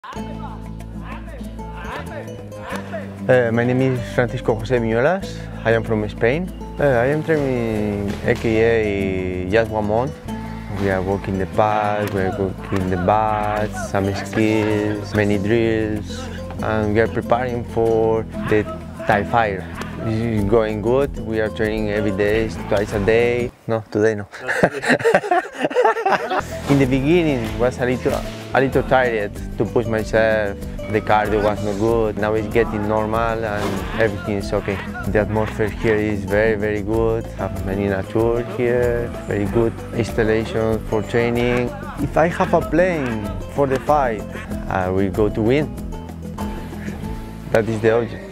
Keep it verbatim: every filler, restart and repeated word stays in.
Uh, my name is Francisco José Miñolas. I am from Spain. Uh, I am training A K A just one month. We are working the pads, we are working the bats, some skills, many drills, and we are preparing for the Thai Fire. This is going good. We are training every day, twice a day. No, today no. In the beginning, was a little, a little tired to push myself. The cardio was not good. Now it's getting normal and everything is okay. The atmosphere here is very, very good. Have many nature here, very good installation for training. If I have a plan for the fight, I will go to win. That is the object.